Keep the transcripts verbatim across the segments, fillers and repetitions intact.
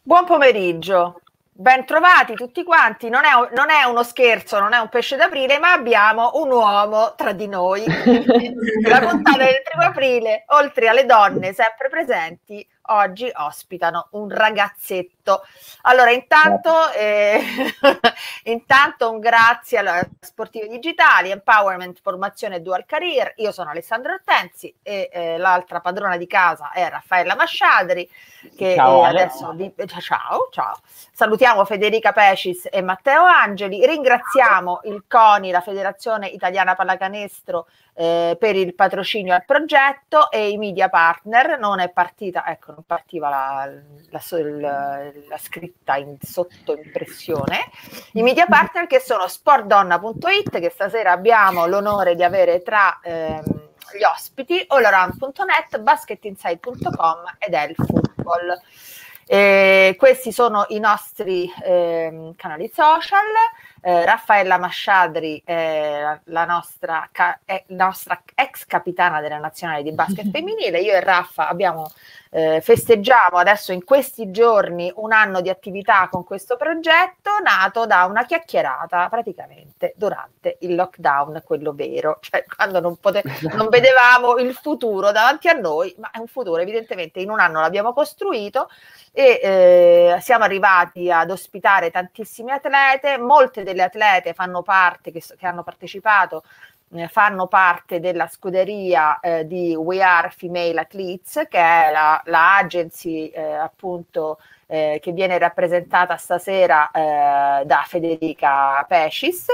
Buon pomeriggio, ben trovati tutti quanti. Non è, non è uno scherzo, non è un pesce d'aprile, ma abbiamo un uomo tra di noi. La puntata del primo aprile, oltre alle donne sempre presenti, oggi ospitano un ragazzetto. Allora, intanto, eh, intanto un grazie alla Sportive Digitali, Empowerment, Formazione e Dual Career. Io sono Alessandra Ortensi e eh, l'altra padrona di casa è Raffaella Masciadri, che ciao, eh, adesso vi... ciao, ciao. Salutiamo Federica Pecis e Matteo Angeli. Ringraziamo il CONI, la Federazione Italiana Pallacanestro, eh, per il patrocinio al progetto e i media partner. Non è partita, ecco, non partiva la, la, la, la scritta in sottoimpressione. I media partner che sono sportdonna punto it, che stasera abbiamo l'onore di avere tra ehm, gli ospiti, allround punto net, basketinside punto com ed El Football. Eh, questi sono i nostri eh, canali social. eh, Raffaella Masciadri, eh, la nostra, eh, nostra ex capitana della nazionale di basket femminile. Io e Raffa abbiamo eh, festeggiamo adesso in questi giorni un anno di attività con questo progetto, nato da una chiacchierata praticamente durante il lockdown, quello vero, cioè quando non, pote- non vedevamo il futuro davanti a noi, ma è un futuro evidentemente in un anno l'abbiamo costruito. E eh, siamo arrivati ad ospitare tantissime atlete. Molte delle atlete fanno parte, che, che hanno partecipato, eh, fanno parte della scuderia eh, di We Are Female Athletes, che è la, la agency eh, appunto eh, che viene rappresentata stasera eh, da Federica Pecis.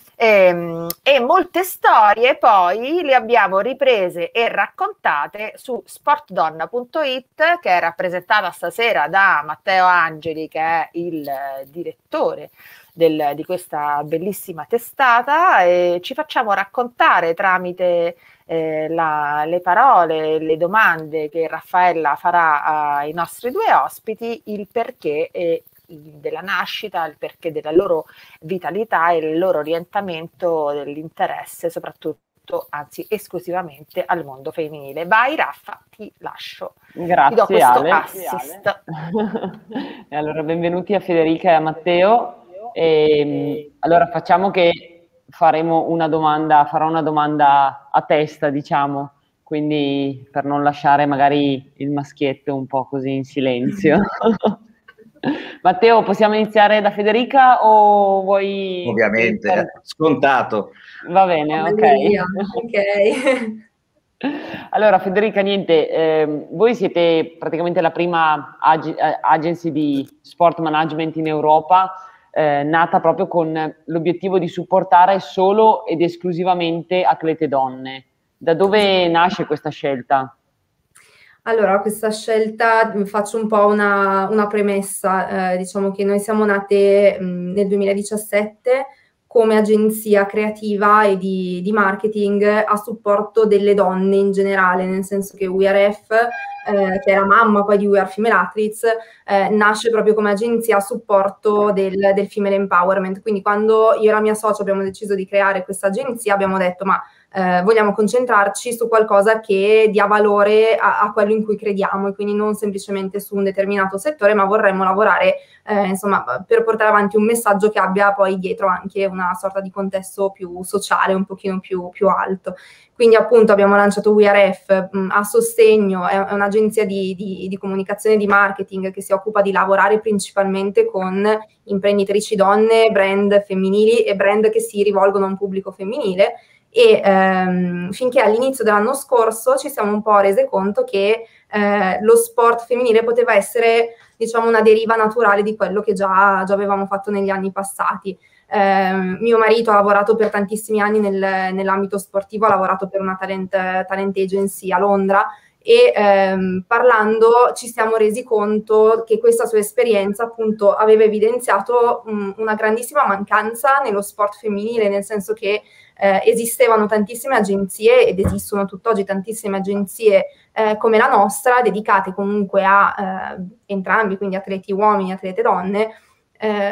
E, e molte storie poi le abbiamo riprese e raccontate su sportdonna punto it, che è rappresentata stasera da Matteo Angeli, che è il eh, direttore del, di questa bellissima testata, e ci facciamo raccontare tramite eh, la, le parole, le domande che Raffaella farà ai nostri due ospiti, il perché e della nascita, il perché della loro vitalità e il loro orientamento dell'interesse soprattutto, anzi esclusivamente al mondo femminile. Vai Raffa, ti lascio. Grazie, ti do questo Ale. assist. E allora, benvenuti a Federica e a Matteo. E, allora facciamo che faremo una domanda, farò una domanda a testa, diciamo, quindi per non lasciare magari il maschietto un po' così in silenzio. Matteo, possiamo iniziare da Federica o vuoi... Ovviamente, iniziare? Scontato. Va bene, ok. Ok. Allora Federica, niente, eh, voi siete praticamente la prima ag- agency di sport management in Europa, eh, nata proprio con l'obiettivo di supportare solo ed esclusivamente atlete donne. Da dove nasce questa scelta? Allora, questa scelta, faccio un po' una, una premessa, eh, diciamo che noi siamo nate mh, nel duemiladiciassette come agenzia creativa e di, di marketing a supporto delle donne in generale, nel senso che We Are F, eh, che è la mamma poi di We Are Female Athletes, eh, nasce proprio come agenzia a supporto del, del female empowerment. Quindi quando io e la mia socia abbiamo deciso di creare questa agenzia, abbiamo detto ma Eh, vogliamo concentrarci su qualcosa che dia valore a, a quello in cui crediamo, e quindi non semplicemente su un determinato settore, ma vorremmo lavorare eh, insomma per portare avanti un messaggio che abbia poi dietro anche una sorta di contesto più sociale, un pochino più, più alto. Quindi appunto abbiamo lanciato We Are F mh, a sostegno, è, è un'agenzia di, di, di comunicazione e di marketing che si occupa di lavorare principalmente con imprenditrici donne, brand femminili e brand che si rivolgono a un pubblico femminile. E ehm, finché all'inizio dell'anno scorso ci siamo un po' rese conto che eh, lo sport femminile poteva essere, diciamo, una deriva naturale di quello che già, già avevamo fatto negli anni passati. Eh, mio marito ha lavorato per tantissimi anni nel, nell'ambito sportivo, ha lavorato per una talent, talent agency a Londra, e ehm, parlando ci siamo resi conto che questa sua esperienza appunto aveva evidenziato mh, una grandissima mancanza nello sport femminile, nel senso che eh, esistevano tantissime agenzie ed esistono tutt'oggi tantissime agenzie eh, come la nostra, dedicate comunque a eh, entrambi, quindi atleti uomini, atlete donne, eh,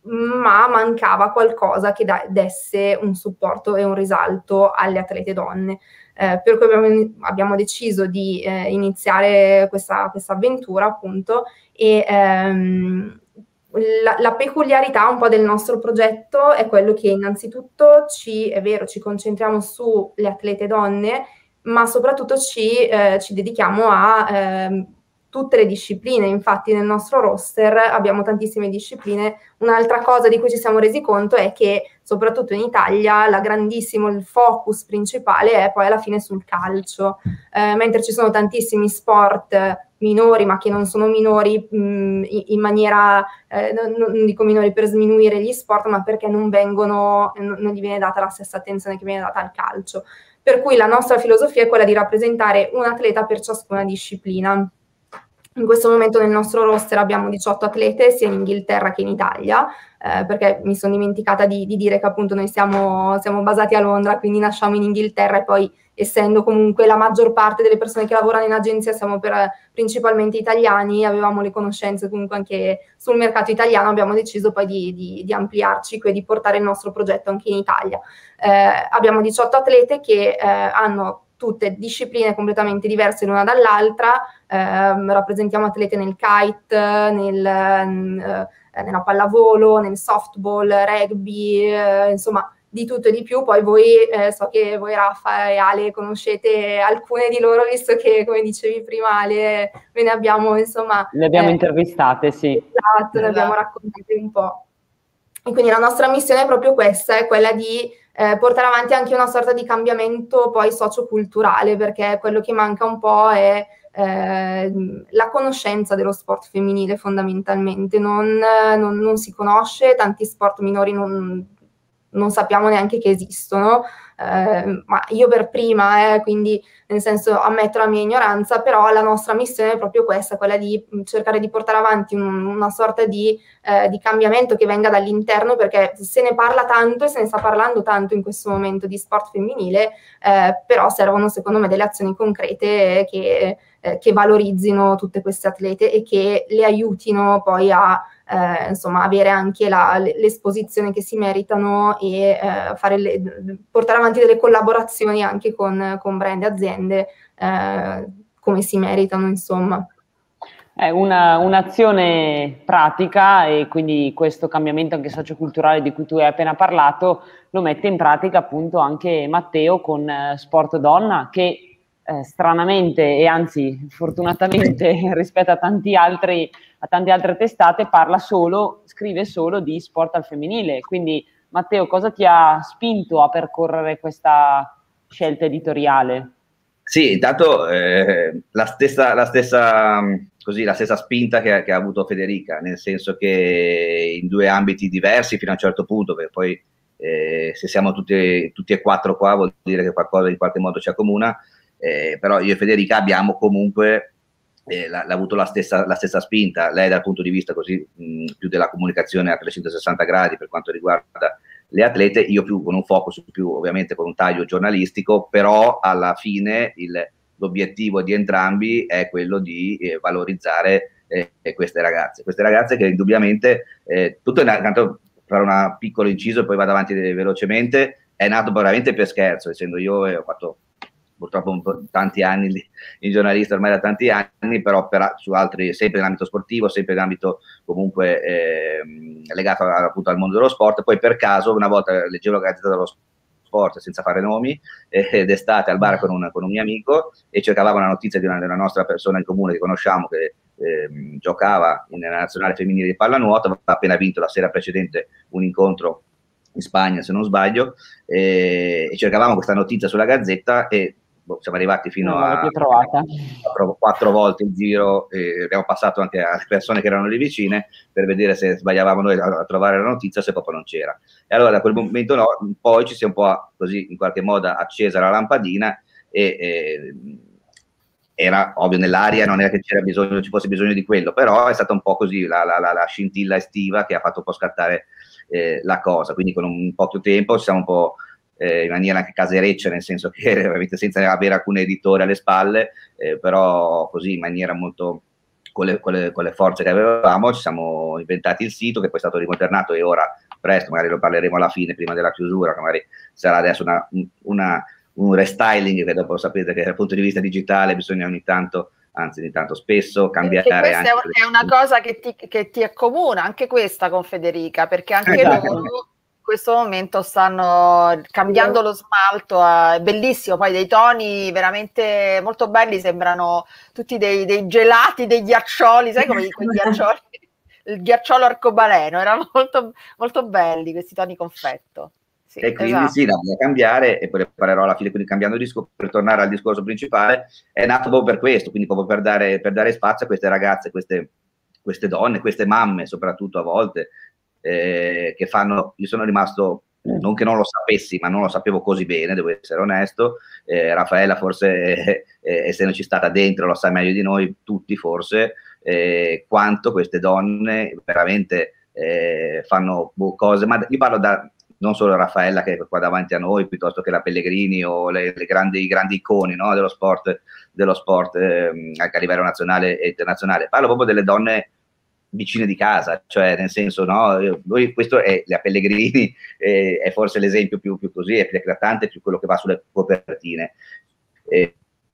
ma mancava qualcosa che da- desse un supporto e un risalto alle atlete donne. Eh, per cui abbiamo, abbiamo deciso di eh, iniziare questa, questa avventura, appunto, e ehm, la, la peculiarità un po' del nostro progetto è quello che innanzitutto ci, è vero, ci concentriamo sulle atlete donne, ma soprattutto ci, eh, ci dedichiamo a ehm, tutte le discipline. Infatti nel nostro roster abbiamo tantissime discipline. Un'altra cosa di cui ci siamo resi conto è che soprattutto in Italia la grandissimo, il focus principale è poi alla fine sul calcio, eh, mentre ci sono tantissimi sport minori, ma che non sono minori mh, in maniera, eh, non, non dico minori per sminuire gli sport, ma perché non vengono, non, non gli viene data la stessa attenzione che viene data al calcio. Per cui la nostra filosofia è quella di rappresentare un atleta per ciascuna disciplina. In questo momento nel nostro roster abbiamo diciotto atlete, sia in Inghilterra che in Italia, eh, perché mi sono dimenticata di, di dire che appunto noi siamo, siamo basati a Londra, quindi nasciamo in Inghilterra e poi, essendo comunque la maggior parte delle persone che lavorano in agenzia siamo per, principalmente italiani, avevamo le conoscenze comunque anche sul mercato italiano, abbiamo deciso poi di, di, di ampliarci e di portare il nostro progetto anche in Italia. Eh, abbiamo diciotto atlete che eh, hanno tutte discipline completamente diverse l'una dall'altra, eh, rappresentiamo atlete nel kite, nel, eh, nella pallavolo, nel softball, rugby, eh, insomma di tutto e di più. Poi voi, eh, so che voi Raffa e Ale conoscete alcune di loro, visto che, come dicevi prima Ale, ve ne abbiamo insomma... Le abbiamo eh, intervistate, sì. Esatto, ne abbiamo raccontate un po'. E quindi la nostra missione è proprio questa, è quella di eh, portare avanti anche una sorta di cambiamento poi socioculturale, perché quello che manca un po' è eh, la conoscenza dello sport femminile fondamentalmente. Non, non, non si conosce, tanti sport minori non, non sappiamo neanche che esistono, eh, ma io per prima, eh, quindi nel senso ammetto la mia ignoranza, però la nostra missione è proprio questa, quella di cercare di portare avanti un, una sorta di, eh, di cambiamento che venga dall'interno, perché se ne parla tanto e se ne sta parlando tanto in questo momento di sport femminile, eh, però servono secondo me delle azioni concrete che, eh, che valorizzino tutte queste atlete e che le aiutino poi a Eh, insomma avere anche la, l'esposizione che si meritano e eh, fare le, portare avanti delle collaborazioni anche con, con brand e aziende eh, come si meritano, insomma. È una, un'azione pratica, e quindi questo cambiamento anche socioculturale di cui tu hai appena parlato lo mette in pratica appunto anche Matteo con eh, Sport Donna, che Eh, stranamente e anzi fortunatamente rispetto a tanti altri a tante altre testate parla solo, scrive solo di sport al femminile. Quindi Matteo, cosa ti ha spinto a percorrere questa scelta editoriale? Sì, intanto eh, la stessa, la stessa, così, la stessa spinta che, che ha avuto Federica, nel senso che in due ambiti diversi fino a un certo punto, perché poi eh, se siamo tutti, tutti e quattro qua vuol dire che qualcosa in qualche modo ci accomuna. Eh, però io e Federica abbiamo comunque eh, la, avuto la stessa, la stessa spinta, lei dal punto di vista così mh, più della comunicazione a trecentosessanta gradi per quanto riguarda le atlete, io più con un focus più ovviamente con un taglio giornalistico, però alla fine il, l'obiettivo di entrambi è quello di eh, valorizzare eh, queste ragazze, queste ragazze che indubbiamente, eh, tutto intanto fare un piccolo inciso e poi vado avanti velocemente, è nato veramente per scherzo, essendo io eh, ho fatto purtroppo un po' tanti anni lì, in giornalista ormai da tanti anni, però per, su altri, sempre in ambito sportivo, sempre in ambito comunque eh, legato a, appunto al mondo dello sport. Poi per caso una volta leggevo la Gazzetta dello Sport senza fare nomi, eh, d'estate al bar con un, con un mio amico e cercavamo la notizia di una, di una nostra persona in comune che conosciamo che eh, giocava nella nazionale femminile di pallanuoto, aveva appena vinto la sera precedente un incontro in Spagna se non sbaglio, eh, e cercavamo questa notizia sulla Gazzetta e siamo arrivati fino non a quattro, quattro volte in giro, e abbiamo passato anche alle persone che erano lì vicine per vedere se sbagliavamo noi a, a trovare la notizia, se proprio non c'era. E allora da quel momento no, poi ci si è un po' così in qualche modo accesa la lampadina e, e era ovvio nell'aria, non era che c'era bisogno, ci fosse bisogno di quello, però è stata un po' così la, la, la, la scintilla estiva che ha fatto un po' scattare eh, la cosa. Quindi con un poco tempo ci siamo un po' Eh, in maniera anche casereccia, nel senso che ovviamente senza avere alcun editore alle spalle, eh, però così in maniera molto con le, con, le, con le forze che avevamo ci siamo inventati il sito, che poi è stato rimodernato e ora presto, magari lo parleremo alla fine, prima della chiusura, che magari sarà adesso una, una, un restyling, che dopo sapete che dal punto di vista digitale bisogna ogni tanto, anzi ogni tanto spesso, cambiare. Perché questa anche è una cosa che ti, che ti accomuna, anche questa con Federica, perché anche esatto. loro in questo momento stanno cambiando lo smalto, è bellissimo, poi dei toni veramente molto belli, sembrano tutti dei, dei gelati, dei ghiaccioli, sai come quei ghiaccioli? Il ghiacciolo arcobaleno, erano molto, molto belli questi toni confetto. Sì, e quindi esatto. sì, la voglio cambiare, e poi ne parlerò alla fine, quindi cambiando disco, per tornare al discorso principale, è nato proprio per questo, quindi proprio per dare, per dare spazio a queste ragazze, queste, queste donne, queste mamme soprattutto a volte, eh, che fanno, io sono rimasto, non che non lo sapessi, ma non lo sapevo così bene, devo essere onesto, eh, Raffaella forse, eh, essendoci stata dentro, lo sa meglio di noi tutti forse, eh, quanto queste donne veramente eh, fanno cose, ma io parlo da non solo Raffaella che è qua davanti a noi, piuttosto che la Pellegrini o le, le grandi, grandi icone, no, dello sport, dello sport eh, anche a livello nazionale e internazionale, parlo proprio delle donne vicine di casa, cioè nel senso, no, noi, questo è la Pellegrini, eh, è forse l'esempio più, più così, è più eclatante, più quello che va sulle copertine. Eh,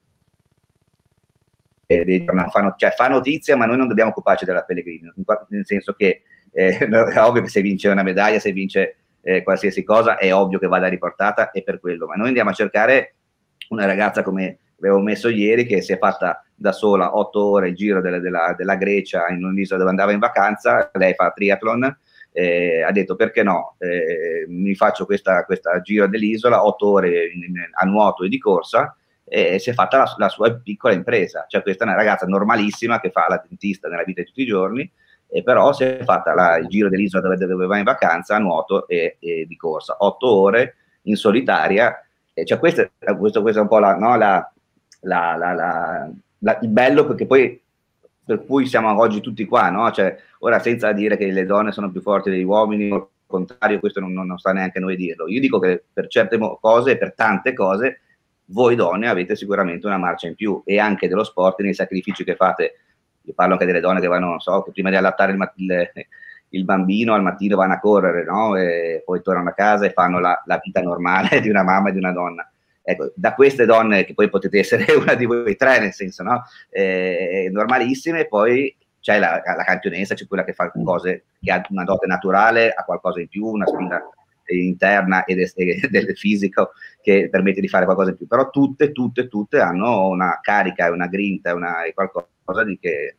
eh, fa, cioè, fa notizia, ma noi non dobbiamo occuparci della Pellegrini, nel senso che eh, è ovvio che se vince una medaglia, se vince eh, qualsiasi cosa, è ovvio che vada riportata, e per quello, ma noi andiamo a cercare una ragazza come avevo messo ieri, che si è fatta da sola otto ore il giro della, della, della Grecia, in un'isola dove andava in vacanza, lei fa triathlon, eh, ha detto perché no, eh, mi faccio questa, questa giro dell'isola, otto ore in, in, a nuoto e di corsa, e si è fatta la, la sua piccola impresa, cioè questa è una ragazza normalissima che fa la dentista nella vita di tutti i giorni, e però si è fatta la, il giro dell'isola dove, dove va in vacanza a nuoto e, e di corsa, otto ore in solitaria, e cioè questo, questo, questo è un po' la, no, la La, la, la, la, il bello, perché poi per cui siamo oggi tutti qua, no? Cioè, ora senza dire che le donne sono più forti degli uomini, o al contrario, questo non, non sta neanche a noi dirlo. Io dico che per certe cose, per tante cose, voi donne avete sicuramente una marcia in più, e anche dello sport, nei sacrifici che fate. Io parlo anche delle donne che vanno, non so, che prima di allattare il, il, il bambino al mattino vanno a correre, no? E poi tornano a casa e fanno la, la vita normale di una mamma e di una donna. Ecco, da queste donne, che poi potete essere una di voi tre, nel senso, no? Eh, normalissime, poi c'è la, la campionessa, c'è quella che fa cose, che ha una dote naturale, ha qualcosa in più, una spinta interna ed e del fisico che permette di fare qualcosa in più, però tutte, tutte, tutte hanno una carica e una grinta, una, e qualcosa di che...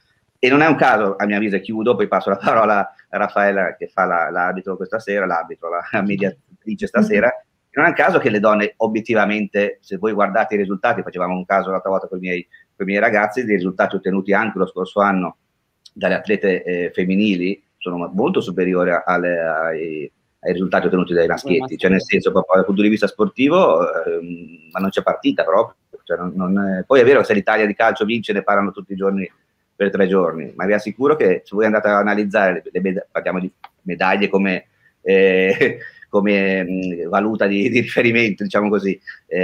E non è un caso, a mio avviso, e chiudo, poi passo la parola a Raffaella che fa la, l'arbitro questa sera, l'arbitro, la mediatrice stasera. Non è un caso che le donne, obiettivamente, se voi guardate i risultati, facevamo un caso l'altra volta con i miei, con i miei ragazzi, dei risultati ottenuti anche lo scorso anno dalle atlete eh, femminili sono molto superiori alle, ai, ai risultati ottenuti dai maschietti, cioè nel senso, proprio dal punto di vista sportivo, ehm, ma non c'è partita proprio. Cioè non, non è... Poi è vero che se l'Italia di calcio vince ne parlano tutti i giorni per tre giorni, ma vi assicuro che se voi andate a analizzare, le, le, parliamo di medaglie come... Eh, come mh, valuta di, di riferimento, diciamo così,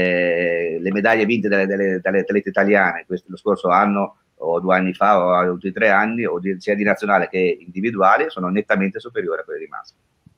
eh, le medaglie vinte dalle, dalle, dalle atlete italiane questo, lo scorso anno o due anni fa o altri tre anni, o di, sia di nazionale che individuale, sono nettamente superiori a quelle di maschi.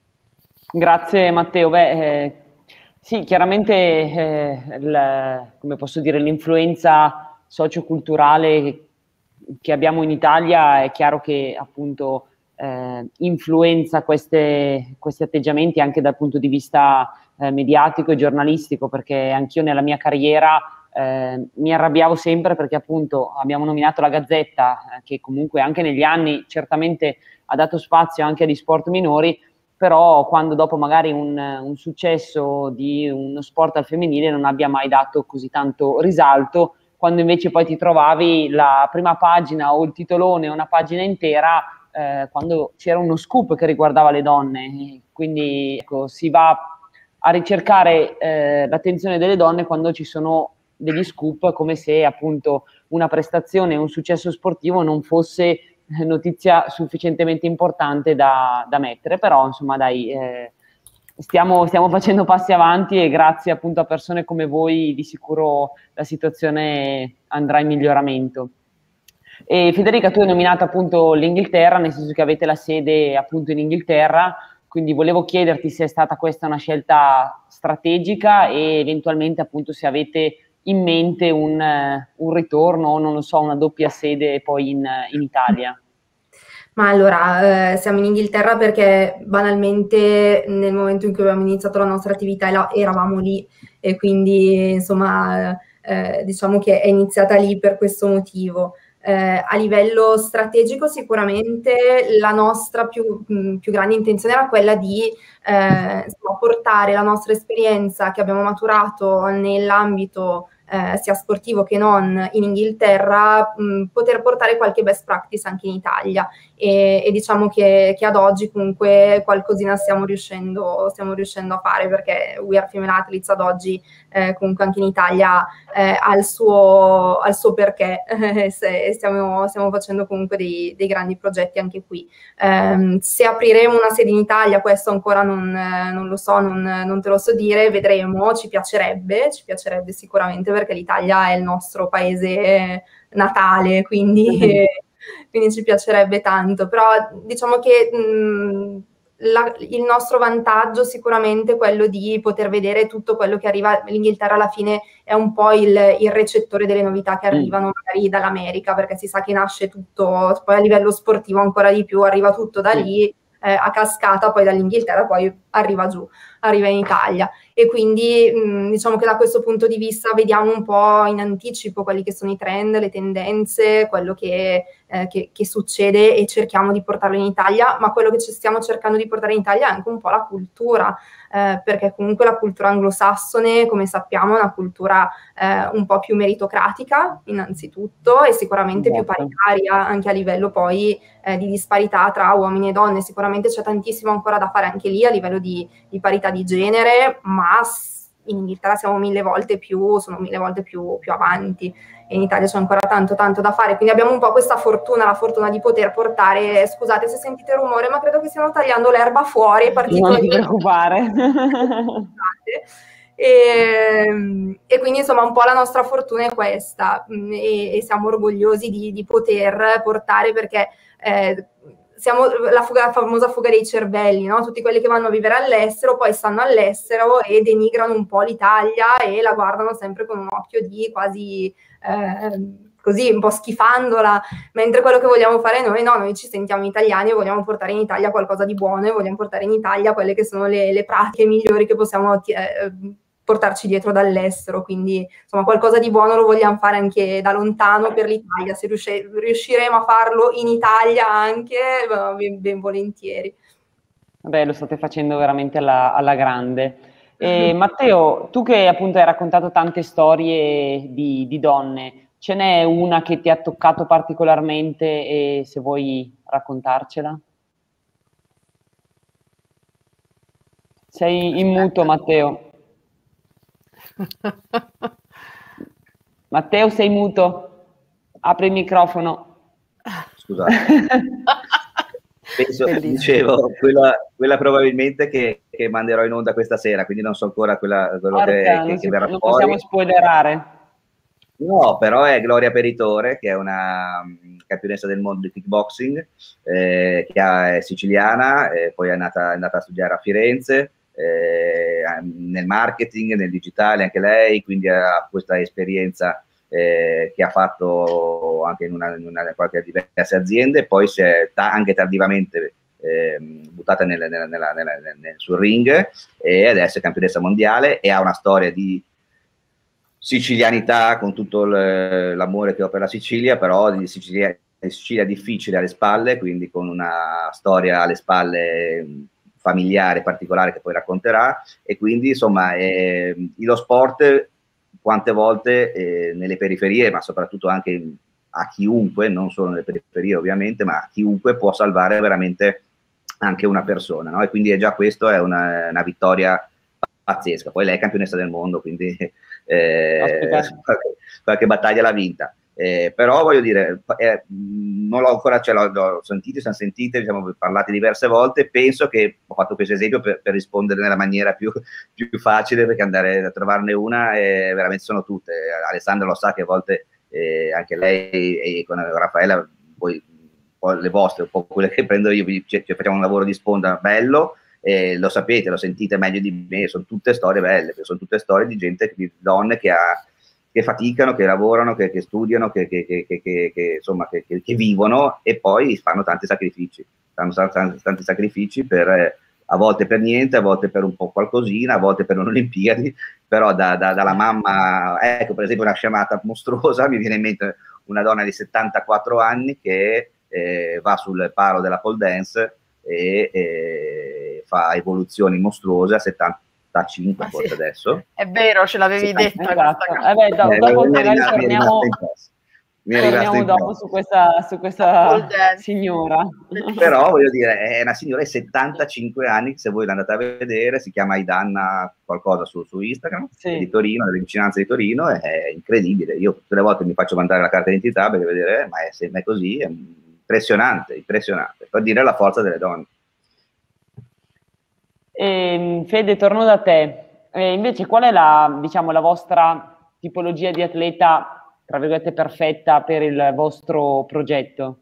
Grazie Matteo. Beh, eh, sì, chiaramente eh, il, come posso dire, l'influenza socioculturale che abbiamo in Italia è chiaro che appunto Eh, influenza queste, questi atteggiamenti anche dal punto di vista eh, mediatico e giornalistico, perché anch'io nella mia carriera eh, mi arrabbiavo sempre perché appunto abbiamo nominato la Gazzetta eh, che comunque anche negli anni certamente ha dato spazio anche agli sport minori, però quando dopo magari un, un successo di uno sport al femminile non abbia mai dato così tanto risalto, quando invece poi ti trovavi la prima pagina o il titolone o una pagina intera Eh, quando c'era uno scoop che riguardava le donne. Quindi ecco, si va a ricercare eh, l'attenzione delle donne quando ci sono degli scoop, come se appunto una prestazione, un successo sportivo non fosse notizia sufficientemente importante da, da mettere. Però insomma dai, eh, stiamo, stiamo facendo passi avanti, e grazie appunto a persone come voi di sicuro la situazione andrà in miglioramento. E Federica, tu hai nominato appunto l'Inghilterra, nel senso che avete la sede appunto in Inghilterra, quindi volevo chiederti se è stata questa una scelta strategica e eventualmente appunto se avete in mente un, un ritorno o non lo so, una doppia sede poi in, in Italia. Ma allora, eh, siamo in Inghilterra perché banalmente nel momento in cui abbiamo iniziato la nostra attività la- eravamo lì e quindi insomma eh, diciamo che è iniziata lì per questo motivo. Eh, a livello strategico sicuramente la nostra più, mh, più grande intenzione era quella di eh, insomma, portare la nostra esperienza che abbiamo maturato nell'ambito eh, sia sportivo che non in Inghilterra, mh, poter portare qualche best practice anche in Italia. E, e diciamo che, che ad oggi comunque qualcosina stiamo riuscendo, stiamo riuscendo a fare, perché We Are Female Athletes ad oggi eh, comunque anche in Italia eh, ha il suo, ha il suo perché, se, stiamo, stiamo facendo comunque dei, dei grandi progetti anche qui. Eh, se apriremo una sede in Italia, questo ancora non, non lo so, non, non te lo so dire, vedremo, ci piacerebbe, ci piacerebbe sicuramente perché l'Italia è il nostro paese natale, quindi... Mm-hmm. Quindi ci piacerebbe tanto, però diciamo che mh, la, il nostro vantaggio sicuramente è quello di poter vedere tutto quello che arriva. L'Inghilterra alla fine è un po' il, il recettore delle novità che arrivano mm. magari dall'America, perché si sa che nasce tutto, poi a livello sportivo ancora di più, arriva tutto da lì, eh, a cascata, poi dall'Inghilterra poi arriva giù, arriva in Italia. E quindi mh, diciamo che da questo punto di vista vediamo un po' in anticipo quelli che sono i trend, le tendenze, quello che, eh, che, che succede e cerchiamo di portarlo in Italia, ma quello che ci stiamo cercando di portare in Italia è anche un po' la cultura, eh, perché comunque la cultura anglosassone, come sappiamo, è una cultura eh, un po' più meritocratica innanzitutto e sicuramente esatto. più paritaria anche a livello poi eh, di disparità tra uomini e donne. Sicuramente c'è tantissimo ancora da fare anche lì a livello di, di parità di genere, ma in Inghilterra siamo mille volte più, sono mille volte più, più avanti e in Italia c'è ancora tanto tanto da fare, quindi abbiamo un po' questa fortuna, la fortuna di poter portare, scusate se sentite rumore, ma credo che stiano tagliando l'erba fuori, è partito non ti preoccupare. E, e quindi insomma un po' la nostra fortuna è questa e, e siamo orgogliosi di, di poter portare, perché eh, siamo la, fuga, la famosa fuga dei cervelli, no? Tutti quelli che vanno a vivere all'estero poi stanno all'estero e denigrano un po' l'Italia e la guardano sempre con un occhio di quasi eh, così un po' schifandola, mentre quello che vogliamo fare noi, no, noi ci sentiamo italiani e vogliamo portare in Italia qualcosa di buono e vogliamo portare in Italia quelle che sono le, le pratiche migliori che possiamo eh, portarci dietro dall'estero, quindi insomma qualcosa di buono lo vogliamo fare anche da lontano per l'Italia, se riusci- riusciremo a farlo in Italia anche, ben, ben volentieri. Vabbè, lo state facendo veramente alla, alla grande. E, Matteo, tu che appunto hai raccontato tante storie di, di donne, ce n'è una che ti ha toccato particolarmente e se vuoi raccontarcela? Sei in muto, Matteo. Matteo, sei muto? Apri il microfono. Scusate. Penso, dicevo, quella, quella probabilmente che, che manderò in onda questa sera, quindi non so ancora quella, quello Porca, che, non, che, si, che verrà non fuori. possiamo spoilerare. No, però è Gloria Peritore, che è una um, campionessa del mondo di kickboxing, eh, che è siciliana, eh, poi è andata, è andata a studiare a Firenze, eh, nel marketing, nel digitale anche lei, quindi ha questa esperienza eh, che ha fatto anche in una, in una qualche diverse aziende, poi si è ta- anche tardivamente eh, buttata nel, nel, nella, nella, nel, sul ring e adesso è campionessa mondiale e ha una storia di sicilianità con tutto l'amore che ho per la Sicilia, però di Sicilia, di Sicilia difficile alle spalle, quindi con una storia alle spalle familiare particolare che poi racconterà, e quindi insomma eh, lo sport quante volte eh, nelle periferie, ma soprattutto anche a chiunque, non solo nelle periferie ovviamente, ma a chiunque può salvare veramente anche una persona, no? E quindi è già questo è una, una vittoria pazzesca. Poi lei è campionessa del mondo, quindi eh, qualche, qualche battaglia l'ha vinta. Eh, però voglio dire, eh, non l'ho ancora, cioè l'ho, l'ho sentito, siamo sentite, diciamo, parlate diverse volte. Penso che ho fatto questo esempio per, per rispondere nella maniera più, più facile, perché andare a trovarne una eh, veramente sono tutte. Alessandra lo sa che a volte eh, anche lei e con Raffaella, poi le vostre, un po' quelle che prendo io, cioè, cioè facciamo un lavoro di sponda bello, eh, lo sapete, lo sentite meglio di me, sono tutte storie belle, sono tutte storie di gente, di donne che, ha, che faticano, che lavorano, che, che studiano, che, che, che, che, che, insomma, che, che, che vivono e poi fanno tanti sacrifici, fanno tanti, tanti sacrifici per, eh, a volte per niente, a volte per un po' qualcosina, a volte per un'Olimpiadi, però da, da, dalla mamma, ecco per esempio una sciamata mostruosa, mi viene in mente una donna di settantaquattro anni che Eh, va sul palo della pole dance e eh, fa evoluzioni mostruose a settantacinque, ah, forse sì. Adesso. È vero, ce l'avevi detta. Esatto. Eh beh, do, eh, dopo magari rimasta, torniamo, mi è torniamo dopo su questa, su questa signora. Però voglio dire, è una signora di settantacinque anni, se voi l'andate a vedere, si chiama Idanna qualcosa su, su Instagram, sì. Di Torino, delle vicinanze di Torino, è incredibile. Io tutte le volte mi faccio mandare la carta d'identità per vedere, eh, ma è sempre così, è impressionante, impressionante, per dire la forza delle donne. E, Fede, torno da te. E invece, qual è la, diciamo, la vostra tipologia di atleta, tra virgolette, perfetta per il vostro progetto?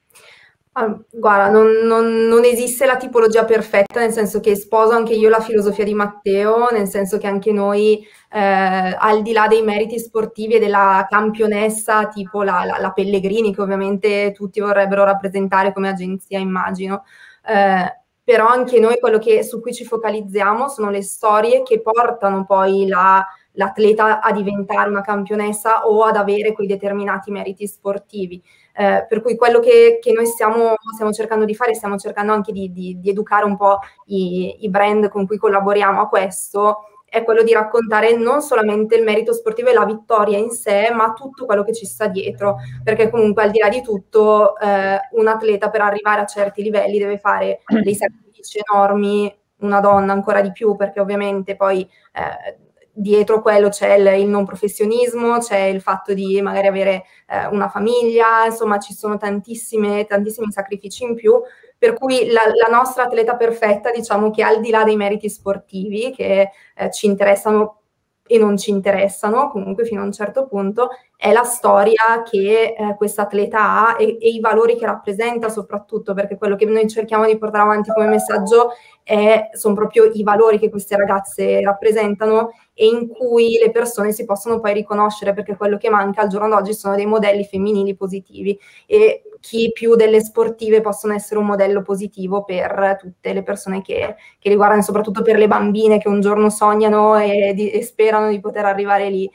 Ah, guarda, non, non, non esiste la tipologia perfetta, nel senso che sposo anche io la filosofia di Matteo, nel senso che anche noi, eh, al di là dei meriti sportivi e della campionessa tipo la, la, la Pellegrini, che ovviamente tutti vorrebbero rappresentare come agenzia, immagino, eh, però anche noi quello che, su cui ci focalizziamo sono le storie che portano poi la, l'atleta a diventare una campionessa o ad avere quei determinati meriti sportivi. Eh, per cui quello che, che noi stiamo, stiamo cercando di fare, stiamo cercando anche di, di, di educare un po' i, i brand con cui collaboriamo a questo, è quello di raccontare non solamente il merito sportivo e la vittoria in sé, ma tutto quello che ci sta dietro, perché comunque al di là di tutto eh, un atleta per arrivare a certi livelli deve fare dei sacrifici enormi, una donna ancora di più, perché ovviamente poi eh, dietro quello c'è il, il non professionismo, c'è il fatto di magari avere eh, una famiglia, insomma ci sono tantissime, tantissimi sacrifici in più, per cui la, la nostra atleta perfetta, diciamo che al di là dei meriti sportivi che eh, ci interessano e non ci interessano, comunque fino a un certo punto, è la storia che eh, questa atleta ha e, e i valori che rappresenta soprattutto, perché quello che noi cerchiamo di portare avanti come messaggio è, sono proprio i valori che queste ragazze rappresentano e in cui le persone si possono poi riconoscere, perché quello che manca al giorno d'oggi sono dei modelli femminili positivi e chi più delle sportive possono essere un modello positivo per tutte le persone che, che li guardano, soprattutto per le bambine che un giorno sognano e, di, e sperano di poter arrivare lì.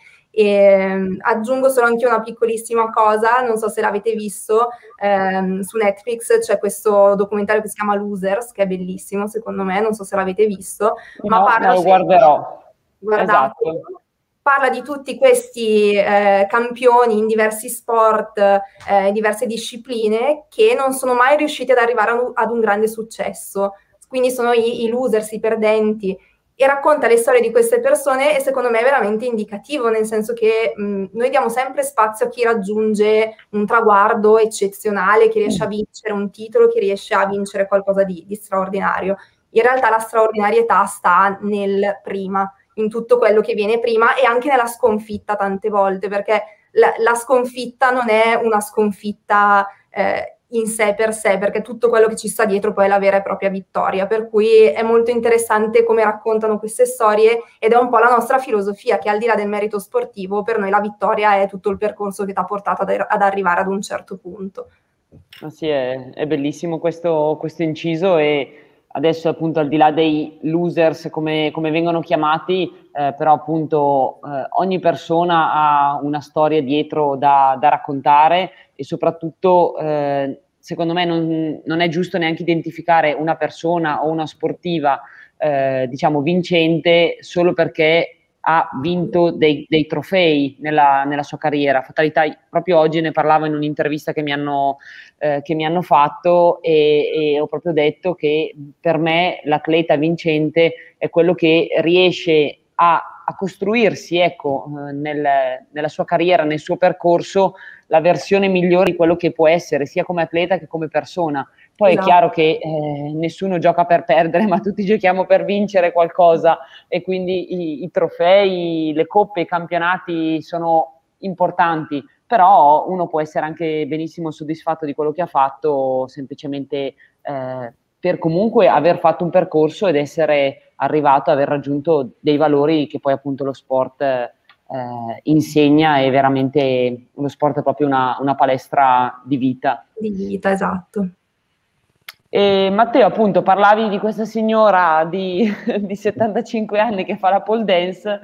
E, aggiungo solo anche una piccolissima cosa, non so se l'avete visto, ehm, su Netflix c'è questo documentario che si chiama Losers, che è bellissimo secondo me, non so se l'avete visto, no, ma parla, ma lo guarderò. Guardate, esatto. Parla di tutti questi eh, campioni in diversi sport, eh, in diverse discipline, che non sono mai riusciti ad arrivare ad un, ad un grande successo, quindi sono i, i losers, i perdenti, e racconta le storie di queste persone e secondo me è veramente indicativo, nel senso che mh, noi diamo sempre spazio a chi raggiunge un traguardo eccezionale, chi riesce a vincere un titolo, chi riesce a vincere qualcosa di, di straordinario. In realtà la straordinarietà sta nel prima, in tutto quello che viene prima e anche nella sconfitta tante volte, perché la, la sconfitta non è una sconfitta eh, in sé per sé, perché tutto quello che ci sta dietro poi è la vera e propria vittoria, per cui è molto interessante come raccontano queste storie ed è un po' la nostra filosofia, che al di là del merito sportivo per noi la vittoria è tutto il percorso che ti ha portato ad, ad arrivare ad un certo punto. Ah, sì, è, è bellissimo questo, questo inciso e adesso appunto al di là dei losers come, come vengono chiamati, eh, però appunto eh, ogni persona ha una storia dietro da, da raccontare e soprattutto eh, secondo me non, non è giusto neanche identificare una persona o una sportiva eh, diciamo vincente solo perché ha vinto dei, dei trofei nella, nella sua carriera. Fatalità, proprio oggi ne parlavo in un'intervista che mi hanno, eh, che mi hanno fatto e, e ho proprio detto che per me l'atleta vincente è quello che riesce a, a costruirsi, ecco, eh, nel, nella sua carriera, nel suo percorso, la versione migliore di quello che può essere, sia come atleta che come persona. Poi esatto. È chiaro che eh, nessuno gioca per perdere, ma tutti giochiamo per vincere qualcosa e quindi i, i trofei, le coppe, i campionati sono importanti, però uno può essere anche benissimo soddisfatto di quello che ha fatto, semplicemente eh, per comunque aver fatto un percorso ed essere arrivato, aver raggiunto dei valori che poi appunto lo sport eh, insegna, e veramente lo sport è proprio una, una palestra di vita. Di vita, esatto. E Matteo, appunto, parlavi di questa signora di, di settantacinque anni che fa la pole dance,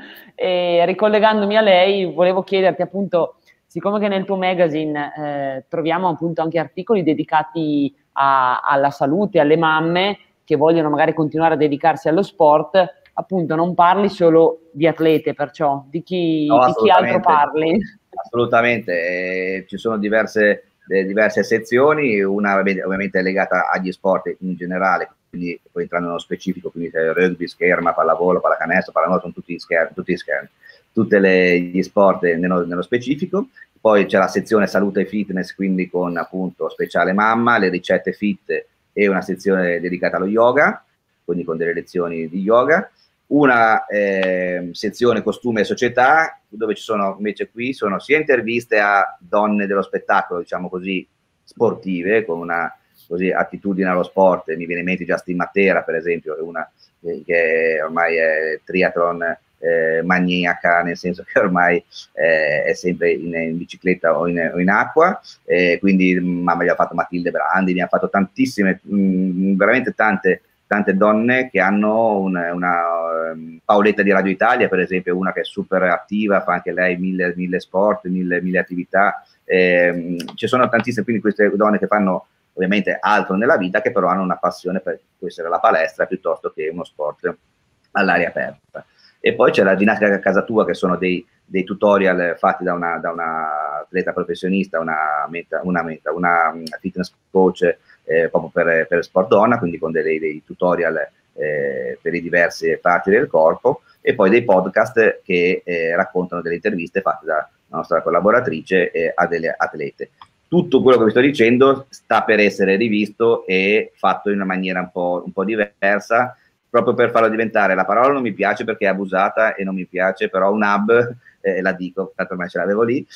e ricollegandomi a lei volevo chiederti appunto, siccome che nel tuo magazine eh, troviamo appunto anche articoli dedicati a, alla salute, alle mamme che vogliono magari continuare a dedicarsi allo sport, appunto non parli solo di atlete, perciò di chi, No, di chi altro parli? Assolutamente, eh, ci sono diverse... diverse sezioni, una ovviamente è legata agli sport in generale, quindi poi entrando nello specifico, quindi rugby, scherma, pallavolo, pallacanestro, pallanuoto, sono tutti schermi, tutti schermi, tutti gli sport nello, nello specifico. Poi c'è la sezione salute e fitness, quindi con appunto speciale mamma, le ricette fit e una sezione dedicata allo yoga, quindi con delle lezioni di yoga. Una eh, sezione costume e società, dove ci sono invece qui sono sia interviste a donne dello spettacolo, diciamo così, sportive, con una così attitudine allo sport. Mi viene in mente Justin Matera, per esempio, una eh, che ormai è triathlon eh, maniaca, nel senso che ormai eh, è sempre in, in bicicletta o in, o in acqua, eh, quindi mamma gli ha fatto Matilde Brandi, mi ha fatto tantissime, mh, veramente tante tante donne che hanno una, una um, Paoletta di Radio Italia, per esempio, una che è super attiva, fa anche lei mille, mille sport, mille, mille attività. Eh, ci sono tantissime, quindi queste donne che fanno ovviamente altro nella vita, che però hanno una passione per, può essere la palestra piuttosto che uno sport all'aria aperta. E poi c'è la ginnastica a casa tua, che sono dei, dei tutorial fatti da una, da una atleta professionista, una, meta, una, meta, una fitness coach, Eh, proprio per, per sport donna, quindi con dei, dei tutorial eh, per le diverse parti del corpo, e poi dei podcast che eh, raccontano delle interviste fatte dalla nostra collaboratrice eh, a delle atlete. Tutto quello che vi sto dicendo sta per essere rivisto e fatto in una maniera un po', un po' diversa, proprio per farlo diventare, la parola non mi piace perché è abusata e non mi piace, però un hub, eh, la dico, tanto ormai ce l'avevo lì,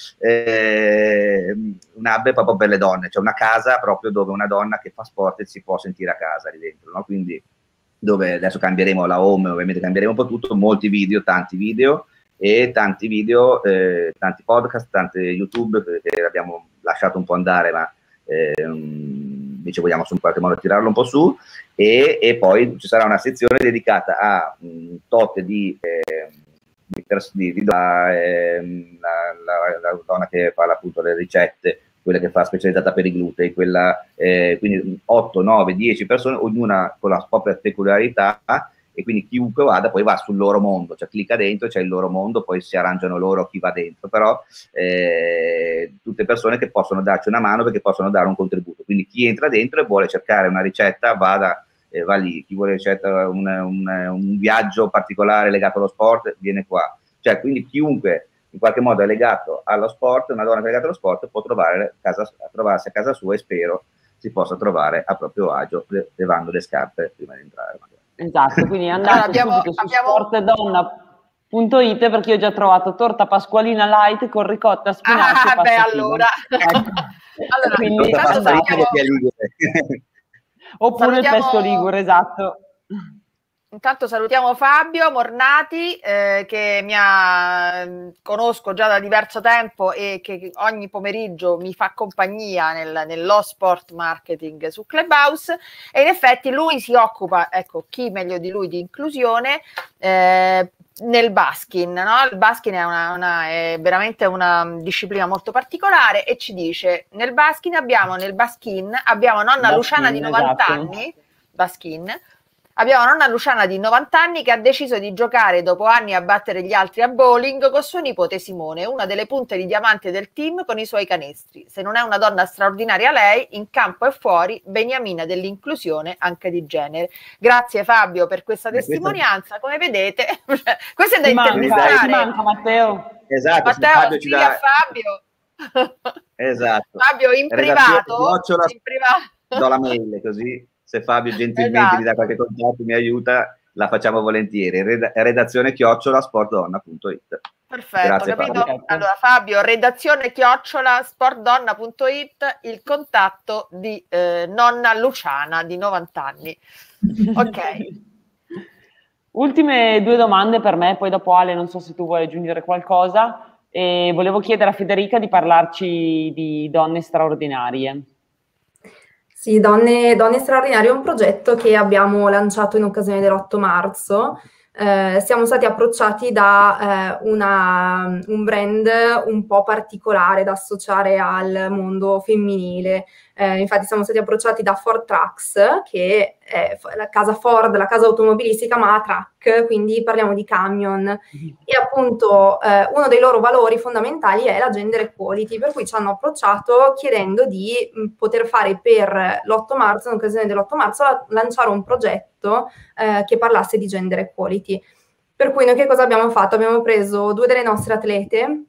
eh, un hub proprio per le donne, cioè una casa proprio dove una donna che fa sport si può sentire a casa lì dentro, no? Quindi dove adesso cambieremo la home, ovviamente cambieremo un po' tutto, molti video, tanti video, e tanti video, eh, tanti podcast, tanti YouTube che abbiamo lasciato un po' andare, ma eh, invece vogliamo in qualche modo tirarlo un po' su, e, e poi ci sarà una sezione dedicata a un tot di, eh, di, di, di la, eh, la, la, la donna che fa appunto le ricette, quella che fa specializzata per i glutei, quella, eh, quindi otto, nove, dieci persone, ognuna con la propria peculiarità, e quindi chiunque vada poi va sul loro mondo, cioè clicca dentro, c'è il loro mondo, poi si arrangiano loro chi va dentro, però eh, tutte persone che possono darci una mano, perché possono dare un contributo. Quindi chi entra dentro e vuole cercare una ricetta vada, eh, va lì, chi vuole cercare un, un, un viaggio particolare legato allo sport viene qua, cioè quindi chiunque in qualche modo è legato allo sport, una donna che è legata allo sport può trovare casa, trovarsi a casa sua, e spero si possa trovare a proprio agio levando le scarpe prima di entrare. Esatto, quindi andate allora, abbiamo, subito su abbiamo... sportdonna punto it, perché io ho già trovato torta pasqualina light con ricotta, spinaci ah, e pasta beh, fina. allora, Ecco. allora quindi salutiamo... oppure salutiamo... il pesto ligure, esatto. Intanto salutiamo Fabio Mornati, eh, che mi ha, conosco già da diverso tempo e che ogni pomeriggio mi fa compagnia nel, nello sport marketing su Clubhouse, e in effetti lui si occupa, ecco, chi meglio di lui, di inclusione eh, nel basking, no? Il basking è, una, una, è veramente una disciplina molto particolare, e ci dice: nel basking abbiamo, nel baskin abbiamo nonna baskin, Luciana di novanta esatto. anni, baskin, abbiamo nonna Luciana di novanta anni che ha deciso di giocare dopo anni a battere gli altri a bowling con suo nipote Simone, una delle punte di diamante del team con i suoi canestri. Se non è una donna straordinaria lei, in campo e fuori, beniamina dell'inclusione anche di genere. Grazie Fabio per questa testimonianza, come vedete, questo è da intervistare. Ti manca Matteo. Esatto, Matteo, Fabio scrivi a Fabio. Esatto. Fabio, in privato, la... in privato. do la mail, così se Fabio gentilmente esatto. mi dà qualche contatto, mi aiuta, la facciamo volentieri. Red- redazione chiocciola sportdonna punto it. Perfetto, Grazie, capito? Fabio. Allora Fabio, redazione chiocciola sportdonna punto it, il contatto di eh, nonna Luciana di novanta anni. Ok. Ultime due domande per me, poi dopo Ale non so se tu vuoi aggiungere qualcosa. E volevo chiedere a Federica di parlarci di Donne Straordinarie. Sì, Donne, Donne Straordinarie è un progetto che abbiamo lanciato in occasione dell'otto marzo. Eh, siamo stati approcciati da eh, una, un brand un po' particolare da associare al mondo femminile. Eh, infatti siamo stati approcciati da Ford Trucks, che è la casa Ford, la casa automobilistica, ma ha truck, quindi parliamo di camion. E appunto eh, uno dei loro valori fondamentali è la gender equality, per cui ci hanno approcciato chiedendo di mh, poter fare per l'otto marzo, in occasione dell'otto marzo, la, lanciare un progetto eh, che parlasse di gender equality. Per cui noi che cosa abbiamo fatto? Abbiamo preso due delle nostre atlete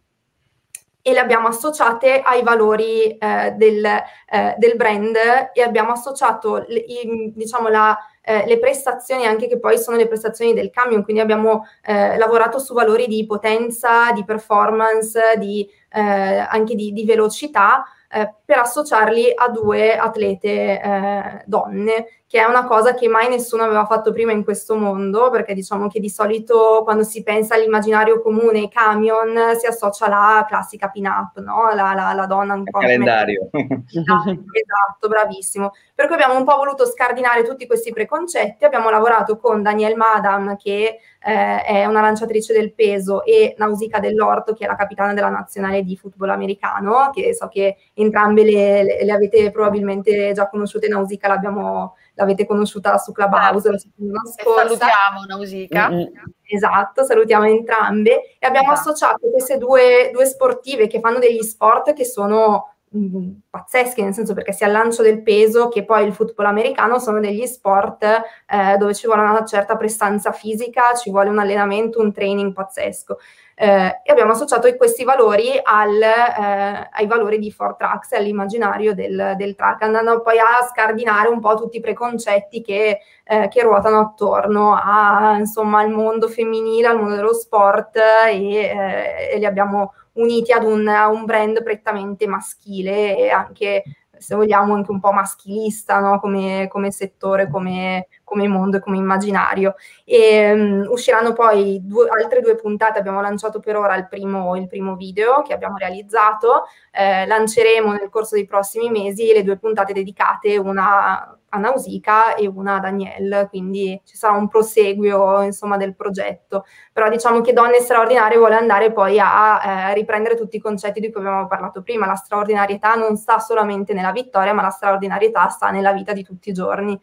e le abbiamo associate ai valori eh, del, eh, del brand e abbiamo associato le, i, diciamo la, eh, le prestazioni anche che poi sono le prestazioni del camion, quindi abbiamo eh, lavorato su valori di potenza, di performance, di, eh, anche di, di velocità eh, per associarli a due atlete eh, donne, che è una cosa che mai nessuno aveva fatto prima in questo mondo, perché diciamo che di solito quando si pensa all'immaginario comune, i camion, si associa alla classica pin-up, no? La, la, la donna un po' calendario. Esatto, esatto, bravissimo. Per cui abbiamo un po' voluto scardinare tutti questi preconcetti, abbiamo lavorato con Danielle Madam, che eh, è una lanciatrice del peso, e Nausicaa Dell'Orto, che è la capitana della nazionale di football americano, che so che entrambe le, le, le avete probabilmente già conosciute. Nausicaa l'abbiamo l'avete conosciuta su Clubhouse la settimana scorsa. E salutiamo Nausicaa. Mm-hmm. Esatto, salutiamo entrambe. E abbiamo esatto. associato queste due, due sportive che fanno degli sport che sono mh, pazzeschi, nel senso, perché sia il lancio del peso che poi il football americano sono degli sport eh, dove ci vuole una certa prestanza fisica, ci vuole un allenamento, un training pazzesco. Eh, e abbiamo associato questi valori al, eh, ai valori di Ford Trucks e all'immaginario del, del truck, andando poi a scardinare un po' tutti i preconcetti che, eh, che ruotano attorno a, insomma, al mondo femminile, al mondo dello sport, e, eh, e li abbiamo uniti ad un, a un brand prettamente maschile e anche, se vogliamo, anche un po' maschilista, no? come, come settore, come, come mondo e come immaginario. E um, usciranno poi due, altre due puntate. Abbiamo lanciato per ora il primo, il primo video che abbiamo realizzato, eh, lanceremo nel corso dei prossimi mesi le due puntate dedicate, una a Nausicaa e una a Danielle, quindi ci sarà un proseguio, insomma, del progetto. Però diciamo che Donne Straordinarie vuole andare poi a eh, riprendere tutti i concetti di cui abbiamo parlato prima. La straordinarietà non sta solamente nella vittoria, ma la straordinarietà sta nella vita di tutti i giorni.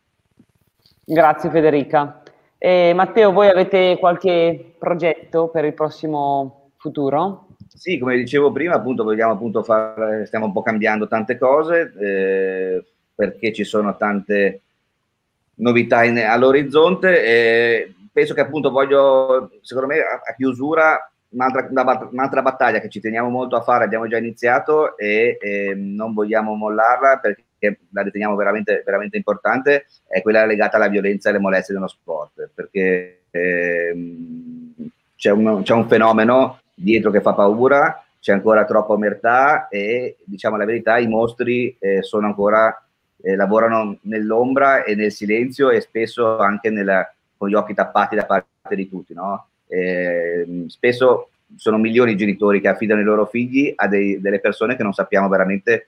Grazie Federica. E Matteo, voi avete qualche progetto per il prossimo futuro? Sì, come dicevo prima, appunto vogliamo appunto fare, stiamo un po' cambiando tante cose, eh, perché ci sono tante novità in, all'orizzonte, e penso che appunto voglio, secondo me a, a chiusura, un'altra, un'altra battaglia che ci teniamo molto a fare, abbiamo già iniziato e, e non vogliamo mollarla perché la riteniamo veramente, veramente importante, è quella legata alla violenza e alle molestie nello sport, perché ehm, c'è, un, c'è un fenomeno dietro che fa paura, c'è ancora troppa omertà e, diciamo la verità, i mostri eh, sono ancora Eh, lavorano nell'ombra e nel silenzio e spesso anche nella, con gli occhi tappati da parte di tutti, no? Eh, spesso sono milioni i genitori che affidano i loro figli a dei, delle persone che non sappiamo veramente,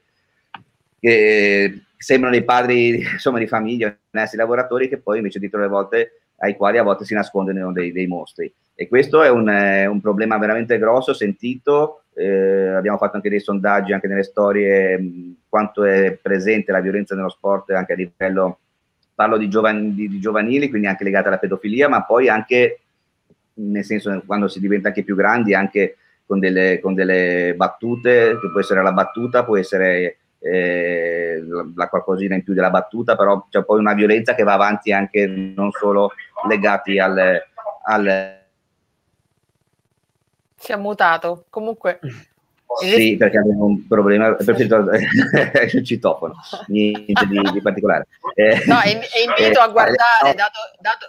che sembrano dei padri, insomma, di famiglia, onesti lavoratori, che poi invece dietro le volte, ai quali a volte si nascondono dei, dei mostri. E questo è un, è un problema veramente grosso, sentito. Eh, abbiamo fatto anche dei sondaggi anche nelle storie, mh, quanto è presente la violenza nello sport anche a livello, parlo di, giovani, di, di giovanili, quindi anche legata alla pedofilia, ma poi anche, nel senso, quando si diventa anche più grandi, anche con delle, con delle battute, che può essere la battuta, può essere eh, la, la qualcosina in più della battuta, però c'è poi una violenza che va avanti anche non solo legati al, al si è mutato, comunque. Sì, perché abbiamo un problema, preferito il citofono, niente di, di particolare. Eh, no, e, e invito eh, a guardare, no. dato, dato,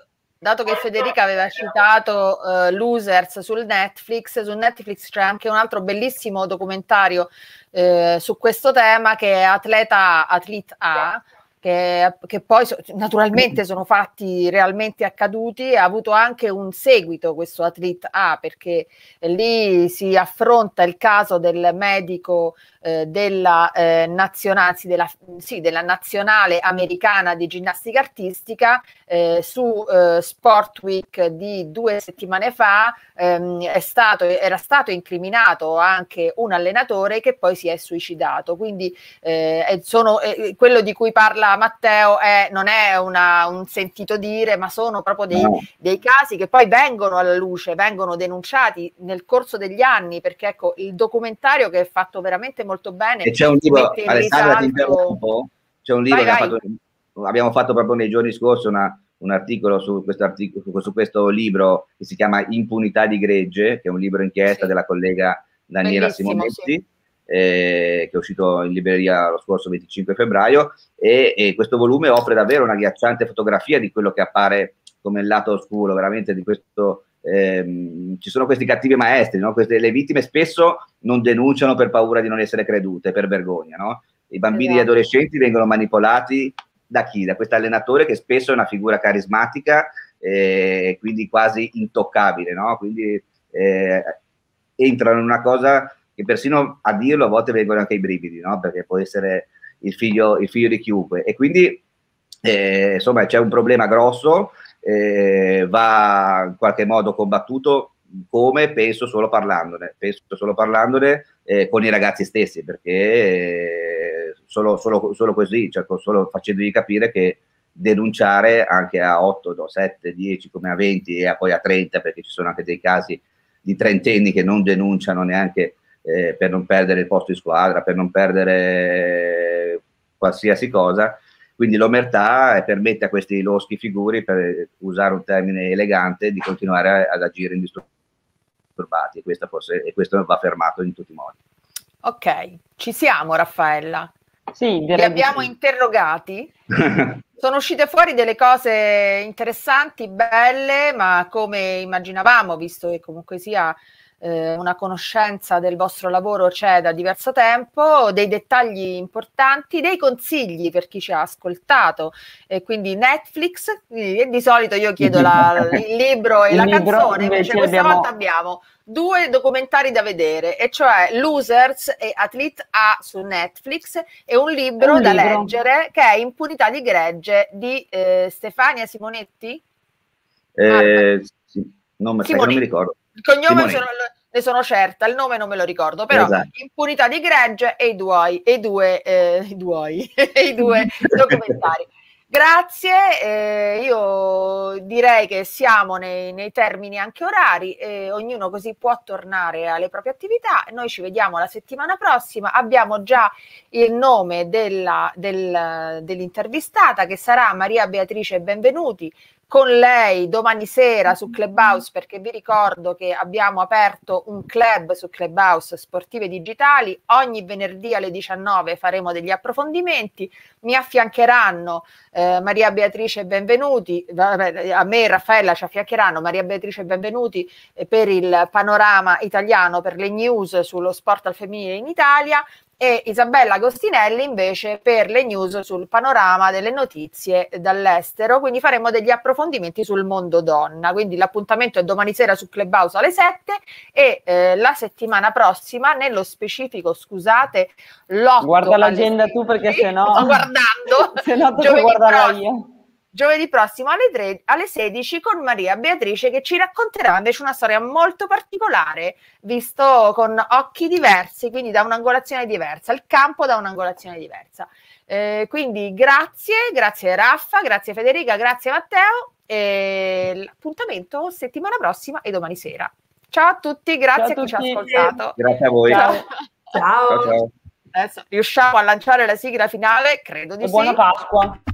dato che Federica aveva citato uh, Losers sul Netflix, su Netflix c'è anche un altro bellissimo documentario uh, su questo tema, che è Atleta Athlete A, che, che poi so, naturalmente sono fatti realmente accaduti. Ha avuto anche un seguito questo Athlete A, perché lì si affronta il caso del medico eh, della, eh, nazionale, sì, della, sì, della nazionale americana di ginnastica artistica. Eh, su eh, Sport Week di due settimane fa ehm, è stato, era stato incriminato anche un allenatore che poi si è suicidato. Quindi eh, sono, eh, quello di cui parla Matteo è, non è una, un sentito dire, ma sono proprio dei, no. dei casi che poi vengono alla luce, vengono denunciati nel corso degli anni, perché ecco, il documentario, che è fatto veramente molto bene, e c'è un libro, Alessandra, ti interrompo, c'è un libro vai, che vai. Fatto, abbiamo fatto proprio nei giorni scorsi una, un articolo su questo, articolo, su questo libro che si chiama Impunità di gregge, che è un libro inchiesta sì. della collega Daniela Bellissimo, Simonetti, sì. eh, che è uscito in libreria lo scorso venticinque febbraio, e, e questo volume offre davvero una agghiacciante fotografia di quello che appare come il lato oscuro veramente di questo. Ehm, ci sono questi cattivi maestri, no? Queste, le vittime spesso non denunciano per paura di non essere credute, per vergogna, no? I bambini esatto. e gli adolescenti vengono manipolati da chi? Da questo allenatore, che spesso è una figura carismatica e eh, quindi quasi intoccabile, no? Quindi eh, entrano in una cosa che persino a dirlo a volte vengono anche i brividi, no? Perché può essere il figlio, il figlio di chiunque, e quindi eh, insomma c'è un problema grosso. Eh, va in qualche modo combattuto, come penso solo parlandone, penso solo parlandone eh, con i ragazzi stessi, perché eh, solo, solo, solo così, cioè solo facendogli capire che denunciare anche a otto, sette, dieci, come a venti e a poi a trenta, perché ci sono anche dei casi di trentenni che non denunciano neanche eh, per non perdere il posto in squadra, per non perdere qualsiasi cosa. Quindi l'omertà permette a questi loschi figuri, per usare un termine elegante, di continuare ad agire indisturbati, e questo, forse, e questo va fermato in tutti i modi. Ok, ci siamo, Raffaella. Sì, Li abbiamo sì. interrogati. Sono uscite fuori delle cose interessanti, belle, ma come immaginavamo, visto che comunque sia una conoscenza del vostro lavoro c'è da diverso tempo, dei dettagli importanti, dei consigli per chi ci ha ascoltato, e quindi Netflix, e di solito io chiedo la, il libro e il la libro, canzone, invece questa abbiamo... volta abbiamo due documentari da vedere, e cioè Losers e Athlete A su Netflix, e un libro un da libro. leggere che è Impunità di gregge di eh, Stefania Simonetti? Eh, sì, non, mi, non mi ricordo. Il cognome sono, ne sono certa, il nome non me lo ricordo, però esatto. Impunità di gregge e i due, e i due, eh, i due, i due documentari. Grazie, eh, io direi che siamo nei, nei termini anche orari, e ognuno così può tornare alle proprie attività. Noi ci vediamo la settimana prossima, abbiamo già il nome della, del, dell'intervistata, che sarà Maria Beatrice Benvenuti. Con lei domani sera su Clubhouse, perché vi ricordo che abbiamo aperto un club su Clubhouse, Sportive Digitali. Ogni venerdì alle diciannove faremo degli approfondimenti. Mi affiancheranno eh, Maria Beatrice Benvenuti, a me e Raffaella ci affiancheranno Maria Beatrice Benvenuti eh, per il panorama italiano, per le news sullo sport al femminile in Italia, e Isabella Agostinelli invece per le news sul panorama delle notizie dall'estero. Quindi faremo degli approfondimenti sul mondo donna. Quindi l'appuntamento è domani sera su Clubhouse alle sette, e eh, la settimana prossima, nello specifico, scusate, l'otto. Guarda l'agenda tu, perché se no sto guardando se no devo guardarla io. Giovedì prossimo alle, tre, alle sedici con Maria Beatrice, che ci racconterà invece una storia molto particolare, visto con occhi diversi, quindi da un'angolazione diversa, il campo da un'angolazione diversa. Eh, quindi grazie, grazie Raffa, grazie Federica, grazie Matteo, e l'appuntamento settimana prossima e domani sera. Ciao a tutti, grazie ciao a, a chi tutti. ci ha ascoltato. Grazie a voi. Ciao. Ciao. Ciao, ciao. Adesso riusciamo a lanciare la sigla finale, credo di e sì. Buona Pasqua.